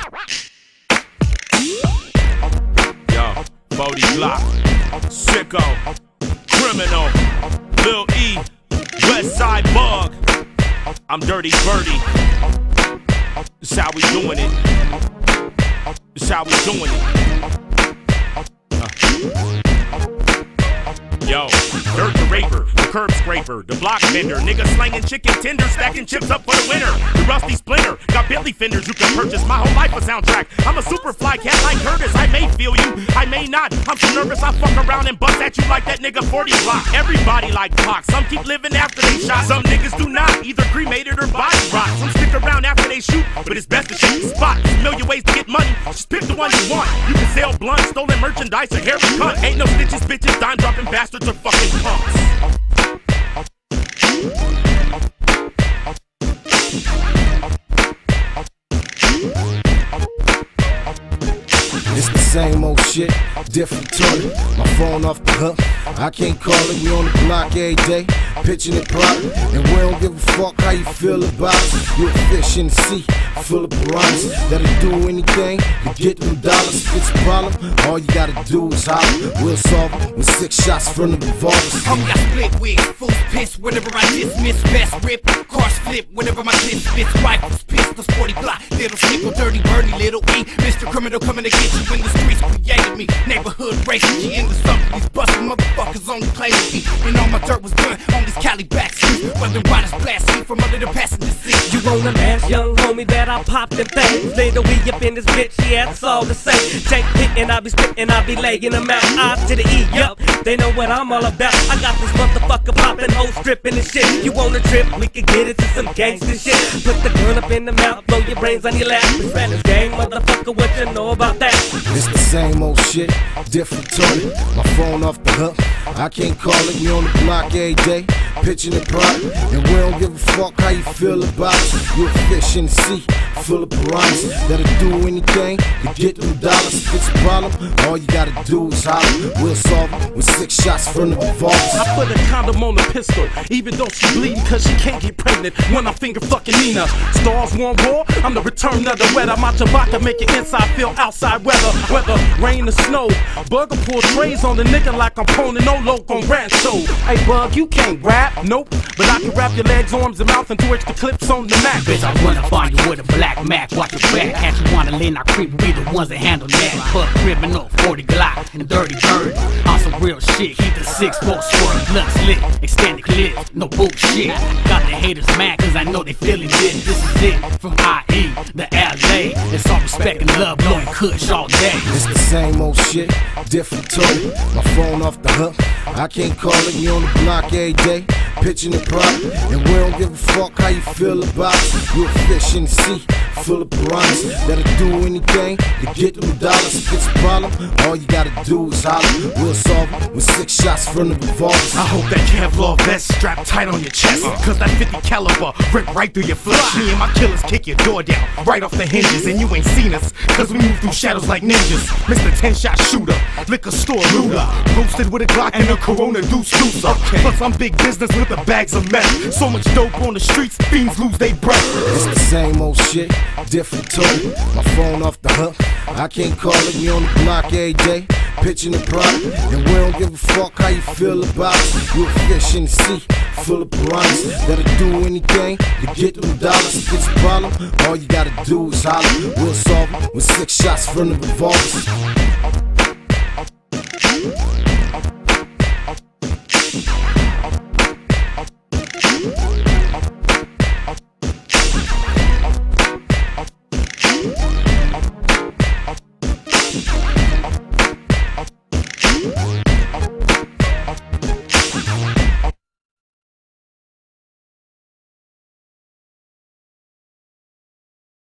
Yo, 40 Glock, Sicko, Criminal, Lil E, Westside Bug. I'm Dirty Birdie. This how we doing it. This how we doing it. Yo, Dirt the Raper, the Curb Scraper, the Block Bender, nigga slanging chicken tenders, stacking chips up for the winter. The Rusty Splinter, got Bentley fenders you can purchase. My whole life a soundtrack. I'm a super fly cat like Curtis. I may feel you, I may not. I'm so nervous I fuck around and bust at you like that nigga 40 Glock. Everybody like Pac. Some keep living after they shot. Some niggas do not, either cremated or body rock. Some stick around after they shoot, but it's best to shoot the spot. There's a million ways to get money. Just pick the one you want. You can sell blunts, stolen merchandise, or hairy cunt. Ain't no stitches, bitches, dime dropping bastards or fucking punks. It's the same old shit, different toilet. My phone off the hook, I can't call it. We on the block every day, pitching it private, and we don't give a fuck how you feel about it. You a fish in the sea, full of piranhas that'll do anything to get them dollars. If it's a problem, all you gotta do is holler. We'll solve it with 6 shots from the revolvers. Homie, I split wigs, full piss whenever I dismiss. Best rip, cars flip whenever my clip spits. Rifles, pistols, 40 Glock, little Sicko, Dirty Birdie, Little E. Mr. Criminal coming to get you when the streets created me. Neighborhood racing, G into something. These bustin' motherfuckers only claim to be. And all my dirt was done on these Cali back streets. Whether riders blast me from under the passenger seat. You wanna ask young homie that I pop them things. Little we up in this bitch, yeah, it's all the same. Jake hitting, I be spitting, I be laying them out. I to the E, yup, they know what I'm all about. I got this motherfucker popping, hoes stripping and shit. You wanna trip, we can get into some gangster shit. Put the gun up in the mouth, blow your brains on your lap. Spanish gang, motherfucker, what you know about that? It's the same old shit, different toilet. My phone off the hook, I can't call it. We on the block every day, pitching it private, and we don't give a fuck how you feel about it. You a fish in the sea, full of piranhas that'll do anything to get them dollars. If it's a problem, all you gotta do is holler. We'll solve it with 6 shots from the revolvers. I put a condom on the pistol, even though she bleeding cause she can't get pregnant when I finger fucking Nina. Stars want war, I'm the return of the wet. I'm out your vodka, make it inside feel outside weather. Whether rain or snow, Bugger pull trays on the nigga like I'm pulling no loc on Rancho. Hey Bug, you can't rap, nope, but I can wrap your legs, arms, and mouth and do extra clips on the Mac. Bitch, I run up on you with a black Mac, watch your back. Catch you wanna lean, I creep, we the ones that handle that. Fuck Criminal, 40 Glock, and Dirty Bird. On some real shit, keep the 6-4 swerve, blood slit, extended clip, no bullshit. Got the haters mad cause I know they feeling this. This is it, from IE, the LA. It's all respect and love, blowing kush all day. It's the same old shit, different toilet. My phone off the hook, I can't call it. We on the block every day, pitching it private, and we don't give a fuck how you feel about it. You a fish in the sea, full of piranhas that'll do anything to get them dollars. If it's a problem, all you gotta do is holler. We'll solve it with 6 shots from the revolvers. I hope that Kevlar vest strapped tight on your chest, cause that 50 caliber rip right through your flesh. Me and my killers kick your door down right off the hinges, and you ain't seen us cause we move through shadows like ninjas. Mr. 10-shot shooter, liquor store looter, posted with a Glock and a Corona deuce. Okay. Plus I'm big business with the bags of meth. So much dope on the streets, fiends lose they breath. It's the same old shit, different toilet. My phone off the hook, I can't call it. We on the block every day, pitching it private, and we don't give a fuck how you feel about it. You a fish in the sea, full of piranhas that'll do anything to get them dollars. If it's a problem, all you gotta do is holler. We'll solve it with 6 shots from the revolvers.